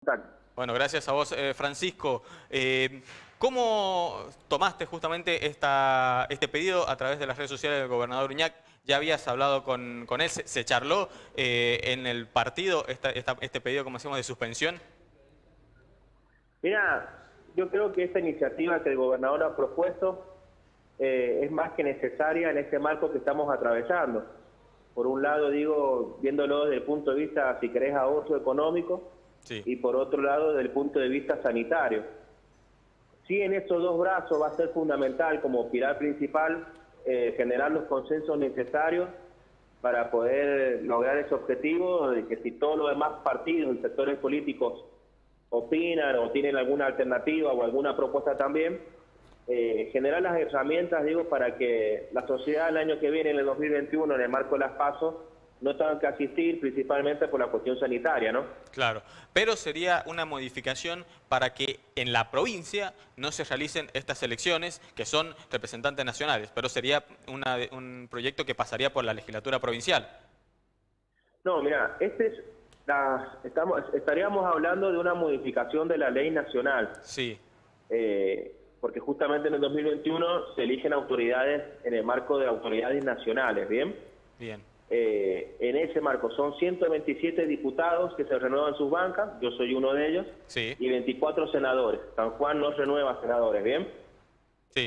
Bueno, gracias a vos, Francisco. ¿Cómo tomaste justamente este pedido a través de las redes sociales del gobernador Uñac? ¿Ya habías hablado con él? ¿Se charló en el partido este pedido, como decimos, de suspensión? Mira, yo creo que esta iniciativa que el gobernador ha propuesto es más que necesaria en este marco que estamos atravesando. Por un lado, digo, viéndolo desde el punto de vista, si querés, ahorro económico, Sí. y por otro lado, desde el punto de vista sanitario. Sí, en estos dos brazos va a ser fundamental como pilar principal generar los consensos necesarios para poder lograr ese objetivo de que si todos los demás partidos y sectores políticos opinan o tienen alguna alternativa o alguna propuesta también, generar las herramientas, digo, para que la sociedad el año que viene, en el 2021, en el marco de las PASO, no tengan que asistir principalmente por la cuestión sanitaria, ¿no? Claro, pero sería una modificación para que en la provincia no se realicen estas elecciones, que son representantes nacionales, pero sería un proyecto que pasaría por la legislatura provincial. No, mira, estaríamos hablando de una modificación de la ley nacional. Sí. Porque justamente en el 2021 se eligen autoridades en el marco de autoridades nacionales, ¿bien? Bien. En ese marco son 127 diputados que se renuevan sus bancas, yo soy uno de ellos, Sí. y 24 senadores. San Juan no renueva senadores, ¿bien? Sí.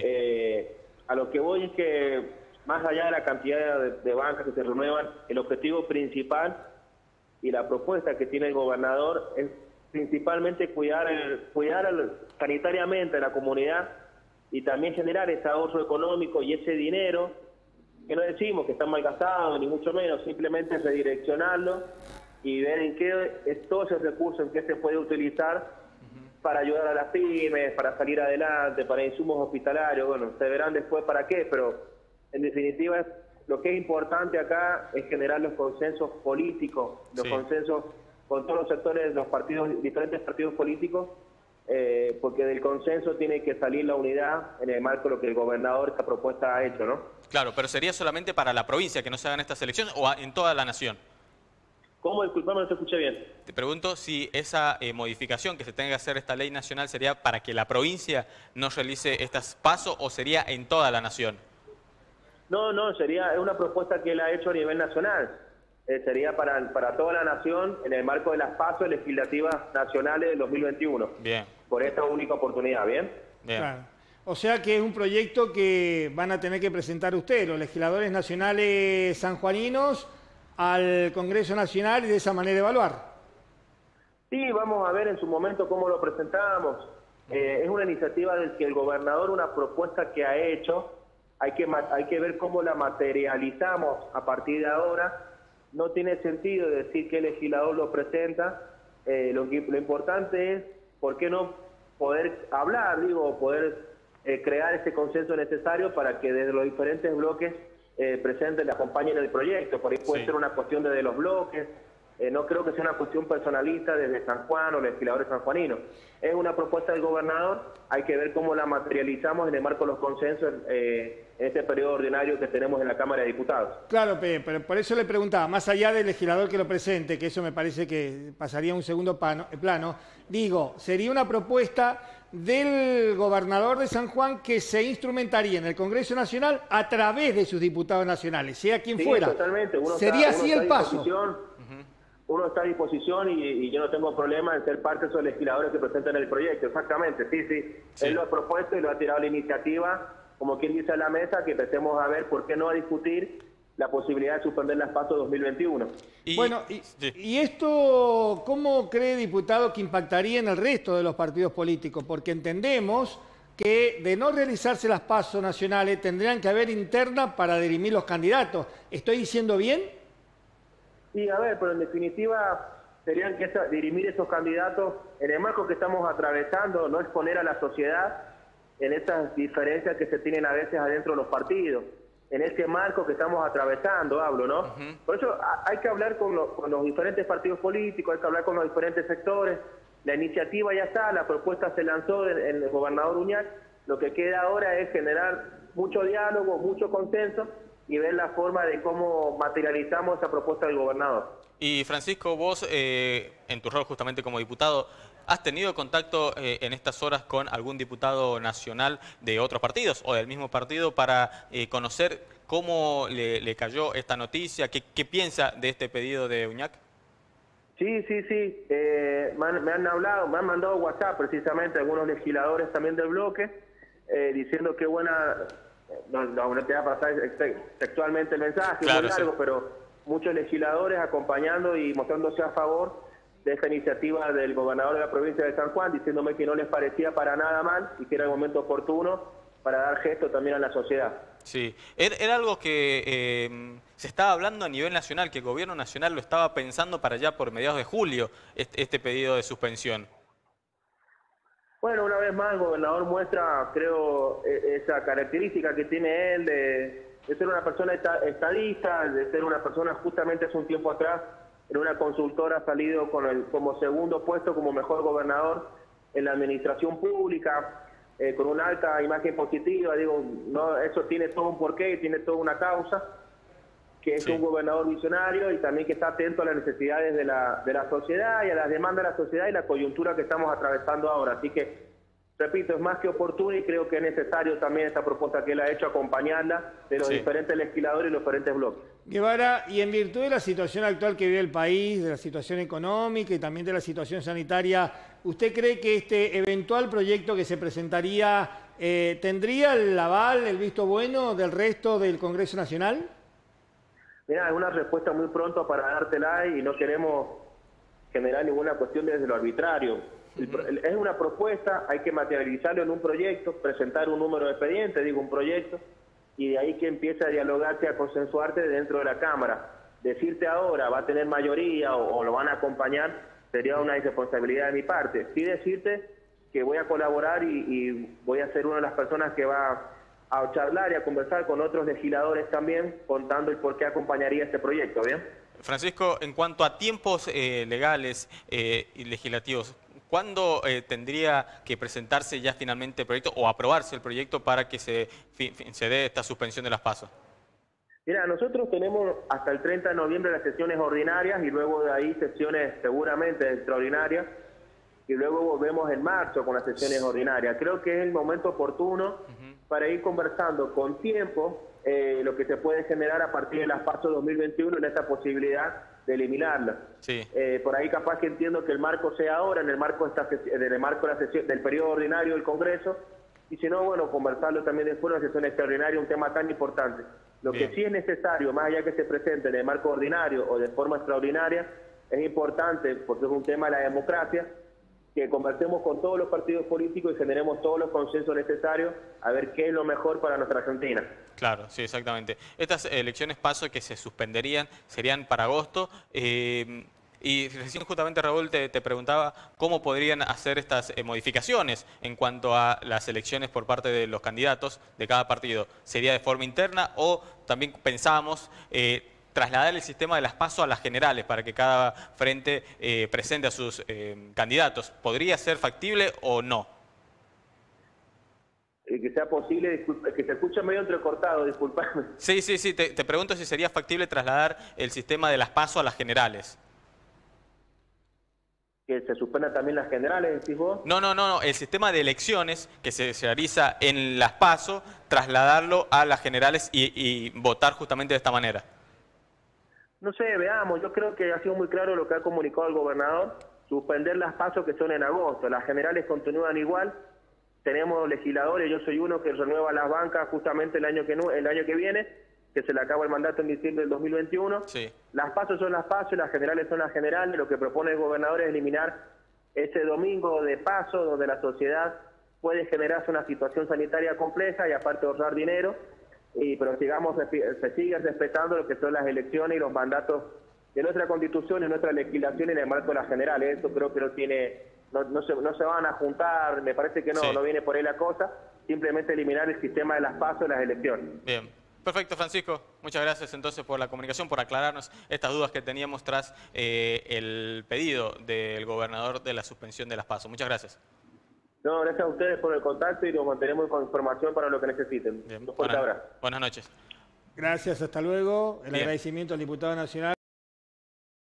A lo que voy es que, más allá de la cantidad de bancas que se renuevan, el objetivo principal y la propuesta que tiene el gobernador es principalmente cuidar sanitariamente a la comunidad y también generar ese ahorro económico y ese dinero, que no decimos que está mal gastado, ni mucho menos, simplemente redireccionarlo y ver en qué es todo ese recurso, en qué se puede utilizar para ayudar a las pymes, para salir adelante, para insumos hospitalarios. Bueno, se verán después para qué, pero en definitiva lo que es importante acá es generar los consensos políticos, los consensos con todos los sectores, los partidos, diferentes partidos políticos, porque del consenso tiene que salir la unidad en el marco de lo que el gobernador, esta propuesta, ha hecho, ¿no? Claro, pero sería solamente para la provincia que no se hagan estas elecciones o en toda la nación. ¿Cómo? Disculpame, no te escuché bien. Te pregunto si esa modificación que se tenga que hacer esta ley nacional sería para que la provincia no realice estas pasos o sería en toda la nación. No, es una propuesta que él ha hecho a nivel nacional. Sería para toda la nación en el marco de las PASO legislativas nacionales del 2021. Bien. Por esta única oportunidad, ¿bien? Bien. Claro. O sea que es un proyecto que van a tener que presentar ustedes, los legisladores nacionales sanjuaninos, al Congreso Nacional y de esa manera evaluar. Sí, vamos a ver en su momento cómo lo presentamos. Es una iniciativa del que el gobernador, una propuesta que ha hecho, hay que ver cómo la materializamos a partir de ahora. No tiene sentido decir que el legislador lo presenta. Lo importante es, ¿por qué no poder hablar, poder crear ese consenso necesario para que desde los diferentes bloques presenten y acompañen el proyecto? Por ahí puede ser una cuestión desde los bloques. No creo que sea una cuestión personalista desde San Juan o legisladores sanjuaninos. Es una propuesta del gobernador, hay que ver cómo la materializamos en el marco de los consensos en este periodo ordinario que tenemos en la Cámara de Diputados. Claro, pero por eso le preguntaba, más allá del legislador que lo presente, que eso me parece que pasaría a un segundo plano, digo, sería una propuesta del gobernador de San Juan que se instrumentaría en el Congreso Nacional a través de sus diputados nacionales, sea quien fuera. Totalmente. Sería así el paso. Uno está a disposición y yo no tengo problema en ser parte de esos legisladores que presentan el proyecto, exactamente, sí. Él lo ha propuesto y lo ha tirado la iniciativa, como quien dice a la mesa, que empecemos a ver por qué no a discutir la posibilidad de suspender las PASO 2021. Bueno, y esto, ¿cómo cree, diputado, que impactaría en el resto de los partidos políticos? Porque entendemos que de no realizarse las PASO nacionales tendrían que haber internas para dirimir los candidatos. ¿Estoy diciendo bien? Sí, a ver, pero en definitiva serían que dirimir esos candidatos en el marco que estamos atravesando, no exponer a la sociedad en esas diferencias que se tienen a veces adentro de los partidos. En ese marco que estamos atravesando, hablo, ¿no? Por eso hay que hablar con los diferentes partidos políticos, hay que hablar con los diferentes sectores. La iniciativa ya está, la propuesta se lanzó en el gobernador Uñac. Lo que queda ahora es generar mucho diálogo, mucho consenso y ver la forma de cómo materializamos esa propuesta del gobernador. Y Francisco, vos, en tu rol justamente como diputado, ¿has tenido contacto en estas horas con algún diputado nacional de otros partidos o del mismo partido para conocer cómo le cayó esta noticia? ¿Qué piensa de este pedido de Uñac? Sí. Me han hablado, me han mandado WhatsApp precisamente algunos legisladores también del bloque, diciendo que buena, no te va a pasar textualmente el mensaje, claro, muy largo, sí, pero muchos legisladores acompañando y mostrándose a favor de esta iniciativa del gobernador de la provincia de San Juan, diciéndome que no les parecía para nada mal y que era el momento oportuno para dar gesto también a la sociedad. Sí, era algo que se estaba hablando a nivel nacional, que el gobierno nacional lo estaba pensando para allá por mediados de julio, este pedido de suspensión. Bueno, una vez más el gobernador muestra, creo, esa característica que tiene él de ser una persona estadista, de ser una persona justamente hace un tiempo atrás en una consultora ha salido como segundo puesto como mejor gobernador en la administración pública, con una alta imagen positiva. Digo, no, eso tiene todo un porqué y tiene toda una causa, que es un gobernador visionario y también que está atento a las necesidades de la sociedad y a las demandas de la sociedad y la coyuntura que estamos atravesando ahora. Así que, repito, es más que oportuno y creo que es necesario también esta propuesta que él ha hecho, acompañarla de los diferentes legisladores y los diferentes bloques. Guevara, y en virtud de la situación actual que vive el país, de la situación económica y también de la situación sanitaria, ¿usted cree que este eventual proyecto que se presentaría tendría el aval, el visto bueno del resto del Congreso Nacional? Mira, es una respuesta muy pronto para dártela y no queremos generar ninguna cuestión desde lo arbitrario. Es una propuesta, hay que materializarlo en un proyecto, presentar un número de expediente, digo un proyecto, y de ahí que empiece a dialogarse, a consensuarte dentro de la Cámara. Decirte ahora, va a tener mayoría o lo van a acompañar, sería una irresponsabilidad de mi parte. Sí decirte que voy a colaborar y voy a ser una de las personas que va a charlar y a conversar con otros legisladores también, contando el por qué acompañaría este proyecto, ¿bien? Francisco, en cuanto a tiempos legales y legislativos, ¿cuándo tendría que presentarse ya finalmente el proyecto o aprobarse el proyecto para que se dé esta suspensión de las PASO? Mira, nosotros tenemos hasta el 30 de noviembre las sesiones ordinarias y luego de ahí sesiones seguramente extraordinarias y luego volvemos en marzo con las sesiones ordinarias. Creo que es el momento oportuno para ir conversando con tiempo lo que se puede generar a partir de las PASO 2021 en esta posibilidad de eliminarla. Sí. Por ahí capaz que entiendo que el marco sea ahora, en el marco de la sesión, del periodo ordinario del Congreso, y si no, bueno, conversarlo también después de la sesión extraordinaria, un tema tan importante. Lo que sí es necesario, más allá que se presente en el marco ordinario o de forma extraordinaria, es importante, porque es un tema de la democracia, que conversemos con todos los partidos políticos y generemos todos los consensos necesarios a ver qué es lo mejor para nuestra Argentina. Claro, sí, exactamente. Estas elecciones PASO que se suspenderían serían para agosto. Y recién justamente Raúl te preguntaba cómo podrían hacer estas modificaciones en cuanto a las elecciones por parte de los candidatos de cada partido. ¿Sería de forma interna o también pensábamos trasladar el sistema de las PASO a las generales para que cada frente presente a sus candidatos? ¿Podría ser factible o no? Que sea posible, que se escuche medio entrecortado, disculpame. Sí, te pregunto si sería factible trasladar el sistema de las PASO a las generales. ¿Que se suspendan también las generales, decís vos? No, el sistema de elecciones que se realiza en las PASO, trasladarlo a las generales y votar justamente de esta manera. No sé, veamos, yo creo que ha sido muy claro lo que ha comunicado el gobernador, suspender las PASO que son en agosto, las generales continúan igual, tenemos legisladores, yo soy uno que renueva las bancas justamente el año que viene, que se le acaba el mandato en diciembre del 2021. Sí. Las PASO son las PASO y las generales son las generales. Lo que propone el gobernador es eliminar ese domingo de PASO donde la sociedad puede generarse una situación sanitaria compleja y aparte ahorrar dinero, pero se sigue respetando lo que son las elecciones y los mandatos de nuestra Constitución y nuestra legislación en el marco de las generales. Eso creo que no se van a juntar, me parece que no viene por ahí la cosa, simplemente eliminar el sistema de las PASO y las elecciones. Bien. Perfecto, Francisco. Muchas gracias entonces por la comunicación, por aclararnos estas dudas que teníamos tras el pedido del gobernador de la suspensión de las PASO. Muchas gracias. No, gracias a ustedes por el contacto y nos mantenemos con información para lo que necesiten. Bien. Un fuerte abrazo. Buenas noches. Gracias, hasta luego. El Bien. agradecimiento al diputado nacional.